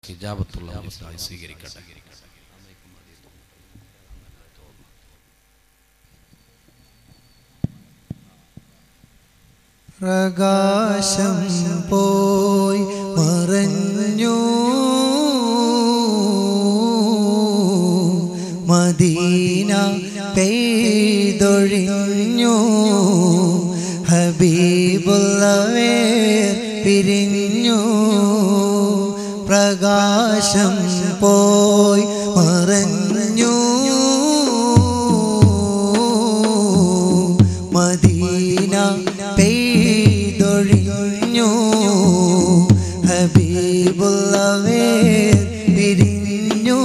ഇജാബത്തുള്ള മജ്‌ലിസായി സ്വീകരിക്കട്ടെ. പ്രകാശം പോയി മറഞ്ഞു മദീന പെയ്തൊഴിഞ്ഞു ഹബീബുള്ളവേ പിരിഞ്ഞു പ്രകാശം പോയി മറഞ്ഞു മദീന പെയ്തൊഴിഞ്ഞു ഹബീബുള്ളവേ പിരിഞ്ഞു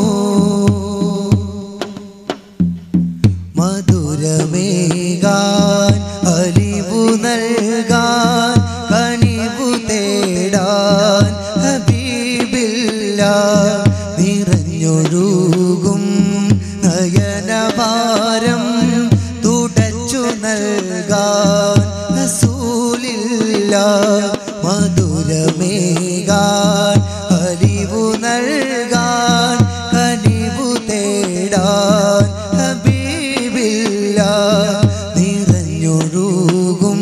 മധുരമേകാൻ അലിവു നൽകാൻ കനിവു തേടാൻ ഹബീബില്ല നിറഞ്ഞൊഴുകും നയനഭാരം തുടച്ചു നൽകാൻ റസൂലില്ല മധുരമേകാൻ അലിവു നൽകാൻ കനിവു തേടാൻ ഹബീബില്ല നിറഞ്ഞൊഴുകും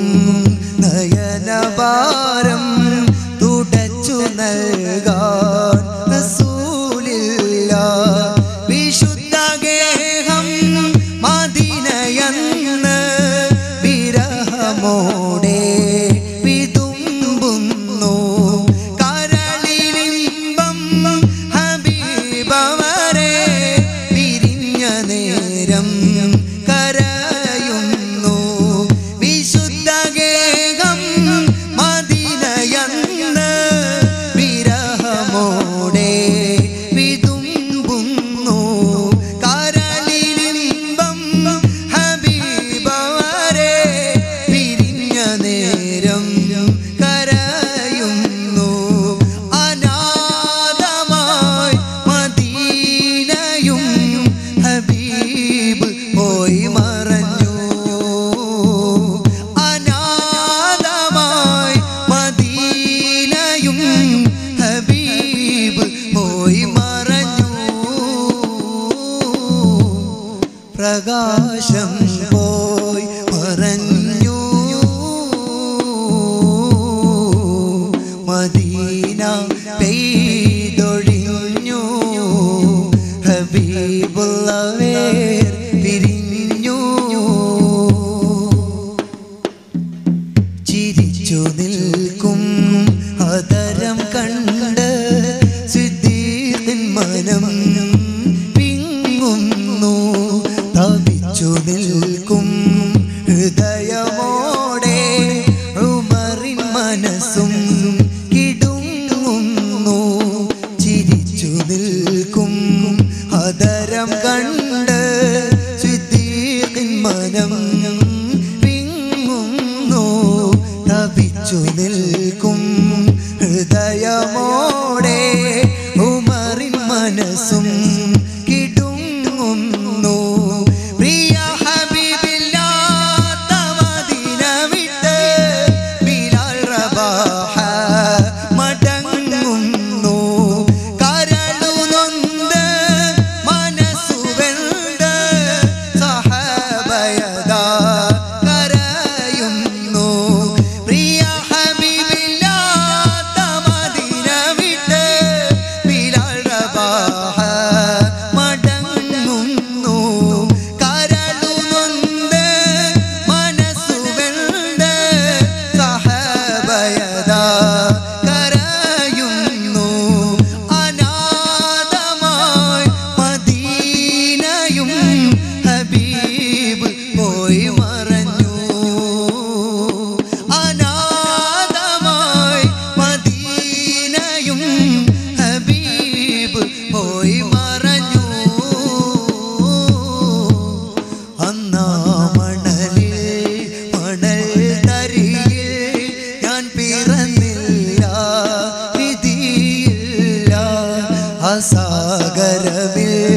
നയനഭാരം തുടച്ചു നൽകാൻ റസൂലില്ല വിശുദ്ധ ഗേഹം മദീനയെന്ന് വിരഹമോടെ വിതുമ്പുന്നു കരളിലിമ്പം ഹബീബവരെ പിരിഞ്ഞ നേരം കരയുന്നു വിശുദ്ധ ഗേഹം മദീനയെന്ന് വിരഹമോടെ വിതുമ്പുന്നു കരളിലിമ്പം ഹബീബവരെ പിരിഞ്ഞ നേരം കരയുന്നു അനാഥമായി മദീനയും ഹബീബ് പോയി മറഞ്ഞു അനാഥമായി മദീനയും ഹബീബ് പോയി മറഞ്ഞു പ്രകാശം പോയി മറഞ്ഞു മദീന പെയ്തൊഴിഞ്ഞു ഹബീബുള്ളവേ പിരിഞ്ഞു ചിരിച്ചു നിൽക്കും അതരം കണ്ട് സിദ്ദീഖിൻ മനം വിങ്ങുന്നു തപിച്ചു നിൽക്കും ഹൃദയമോടെ ഉമറിൻ മനസ്സും കിടുങ്ങുന്നു ചിരിച്ചു നിൽക്കും അതരം കണ്ട് സിദ്ദീഖിൻ മനം വിങ്ങുന്നു തപിച്ചു നിൽക്കും ഹൃദയമോടെ ഉമറിൻ മനസ്സും കിടുങ്ങുന്നു പ്രിയ ഹബീബില്ലാത്ത മദീന വിട്ട് ബിലാൽ റബാഹ മടങ്ങുന്നു കരളു നൊന്ത് മനസ്സു വെന്ത് സഹാബയദാ കരയുന്നു പ്രിയ ഹബീബില്ലാത്ത മദീന വിട്ട് ബിലാൽ റബാഹ മടങ്ങുന്നു കരളു നൊന്ത് മനസ്സു വെന്ത് സഹാബയദാ കരയുന്നു അനാഥമായി മദീനയും ഹബീബ് പോയി മറഞ്ഞു അനാഥമായി മദീനയും ഹബീബ് പോയി മറഞ്ഞു അന്നാ മണലിൽ മണൽ തരിയിൽ ഞാൻ പിറന്നില്ല വിധിയില്ല അസാഗരവിൽ